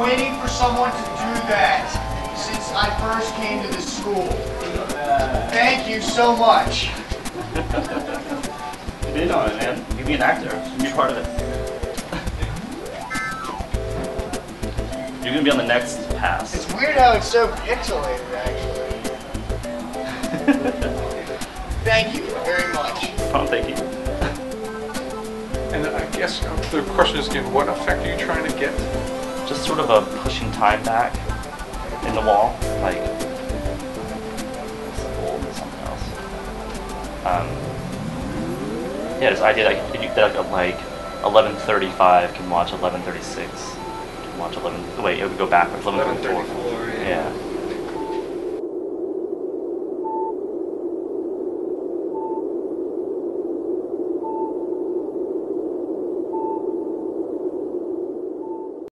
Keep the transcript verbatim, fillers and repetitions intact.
waiting for someone to do that since I first came to this school. Thank you so much. You did on it, man. You can be an actor. You can be part of it. You're gonna be on the next pass. It's weird how it's so pixelated, actually. Thank you very much. Oh, thank you. And I guess the question is again, what effect are you trying to get? Just sort of a pushing time back in the wall, like old something else. Um, yeah, this idea that you that like eleven thirty-five can watch eleven thirty-six, can watch eleven. Wait, it would go backwards. eleven thirty-four. Yeah.